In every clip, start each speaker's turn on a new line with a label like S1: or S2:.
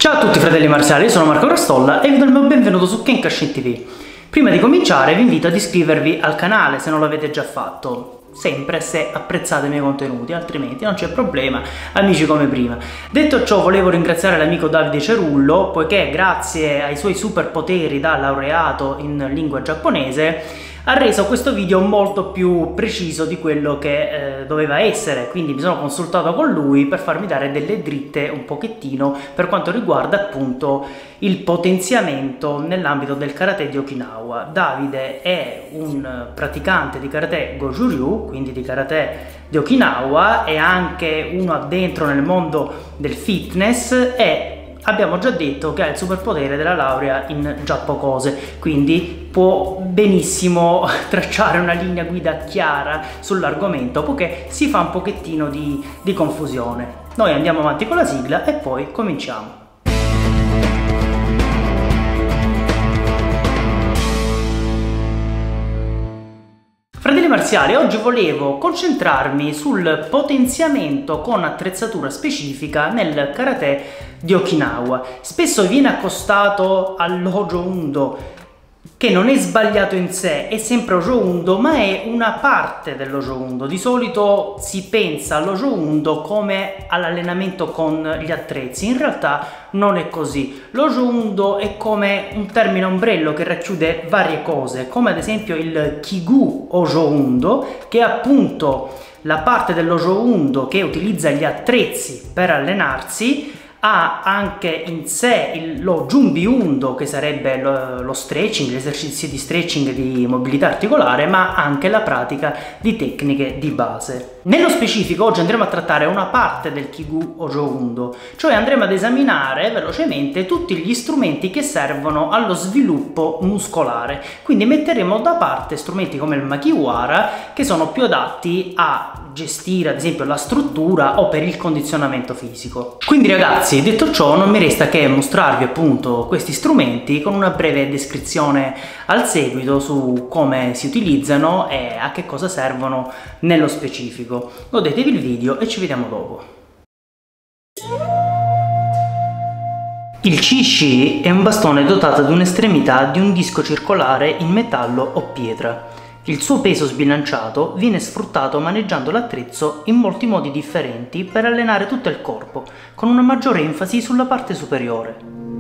S1: Ciao a tutti fratelli marziali, io sono Marco Rastolla e vi do il mio benvenuto su Kenkashin TV. Prima di cominciare vi invito ad iscrivervi al canale se non l'avete già fatto, sempre se apprezzate i miei contenuti, altrimenti non c'è problema, amici come prima. Detto ciò, volevo ringraziare l'amico Davide Cerullo, poiché grazie ai suoi superpoteri da laureato in lingua giapponese ha reso questo video molto più preciso di quello che doveva essere, quindi mi sono consultato con lui per farmi dare delle dritte un pochettino per quanto riguarda appunto il potenziamento nell'ambito del karate di Okinawa. Davide è un praticante di karate Goju-Ryu, quindi di karate di Okinawa, è anche uno addentro nel mondo del fitness e abbiamo già detto che ha il superpotere della laurea in Giappokose, quindi può benissimo tracciare una linea guida chiara sull'argomento, poiché si fa un pochettino di confusione. Noi andiamo avanti con la sigla e poi cominciamo. Fratelli marziali, oggi volevo concentrarmi sul potenziamento con attrezzatura specifica nel karate di Okinawa. Spesso viene accostato all'Hojo Undo, che non è sbagliato in sé, è sempre Hojo Undo, ma è una parte dell'Hojo Undo. Di solito si pensa all'Hojo Undo come all'allenamento con gli attrezzi, in realtà non è così. L'Hojo Undo è come un termine ombrello che racchiude varie cose, come ad esempio il Kigu Hojo Undo, che è appunto la parte dell'Hojo Undo che utilizza gli attrezzi per allenarsi. Ha anche in sé lo Junbi Undo, che sarebbe lo stretching, gli esercizi di stretching e di mobilità articolare, ma anche la pratica di tecniche di base. Nello specifico oggi andremo a trattare una parte del Kigu Hojo Undo, cioè andremo ad esaminare velocemente tutti gli strumenti che servono allo sviluppo muscolare, quindi metteremo da parte strumenti come il Makiwara, che sono più adatti a gestire ad esempio la struttura o per il condizionamento fisico. Quindi ragazzi, detto ciò, non mi resta che mostrarvi appunto questi strumenti con una breve descrizione al seguito su come si utilizzano e a che cosa servono nello specifico. Godetevi il video e ci vediamo dopo. Il Chi-Shi è un bastone dotato di un'estremità di un disco circolare in metallo o pietra. Il suo peso sbilanciato viene sfruttato maneggiando l'attrezzo in molti modi differenti per allenare tutto il corpo, con una maggiore enfasi sulla parte superiore.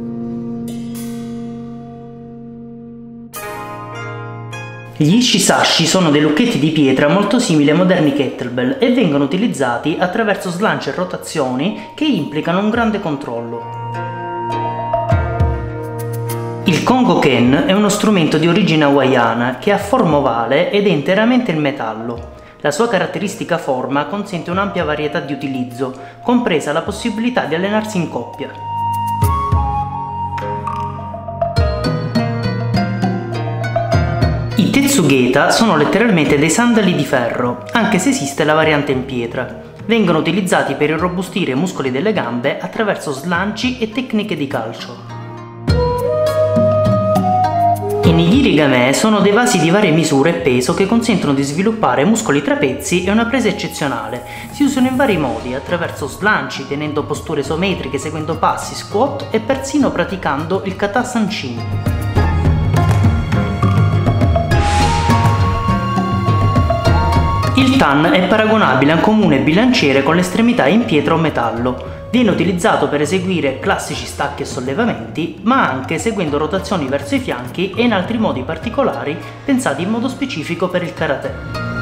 S1: Gli Ishisashi sono dei lucchetti di pietra molto simili ai moderni kettlebell e vengono utilizzati attraverso slanci e rotazioni che implicano un grande controllo. Il Kongo Ken è uno strumento di origine hawaiana che ha forma ovale ed è interamente in metallo. La sua caratteristica forma consente un'ampia varietà di utilizzo, compresa la possibilità di allenarsi in coppia. I Tetsugeta sono letteralmente dei sandali di ferro, anche se esiste la variante in pietra. Vengono utilizzati per irrobustire i muscoli delle gambe attraverso slanci e tecniche di calcio. I Nigirigame sono dei vasi di varie misure e peso che consentono di sviluppare muscoli trapezi e una presa eccezionale. Si usano in vari modi, attraverso slanci, tenendo posture isometriche, seguendo passi, squat e persino praticando il kata sanchin. Il Tan è paragonabile a un comune bilanciere con le estremità in pietra o metallo. Viene utilizzato per eseguire classici stacchi e sollevamenti, ma anche seguendo rotazioni verso i fianchi e in altri modi particolari pensati in modo specifico per il karate.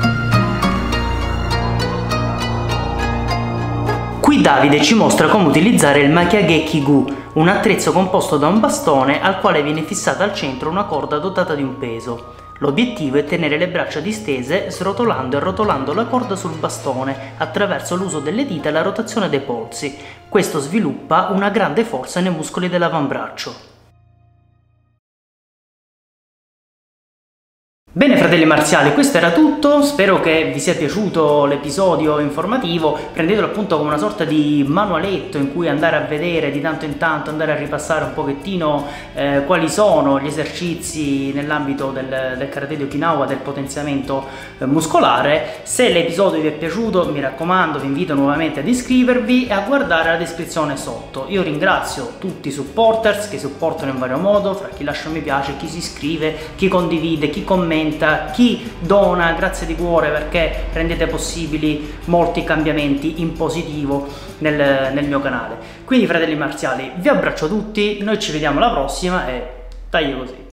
S1: Qui Davide ci mostra come utilizzare il Makiage Kigu, un attrezzo composto da un bastone al quale viene fissata al centro una corda dotata di un peso. L'obiettivo è tenere le braccia distese srotolando e rotolando la corda sul bastone attraverso l'uso delle dita e la rotazione dei polsi. Questo sviluppa una grande forza nei muscoli dell'avambraccio. Bene fratelli marziali, questo era tutto, spero che vi sia piaciuto l'episodio informativo, prendetelo appunto come una sorta di manualetto in cui andare a vedere di tanto in tanto, andare a ripassare un pochettino quali sono gli esercizi nell'ambito del karate di Okinawa, del potenziamento muscolare. Se l'episodio vi è piaciuto, mi raccomando, vi invito nuovamente ad iscrivervi e a guardare la descrizione sotto. Io ringrazio tutti i supporters che supportano in vario modo, fra chi lascia un mi piace, chi si iscrive, chi condivide, chi commenta, chi dona, grazie di cuore perché rendete possibili molti cambiamenti in positivo nel mio canale. Quindi fratelli marziali, vi abbraccio tutti, noi ci vediamo alla prossima e taglio così.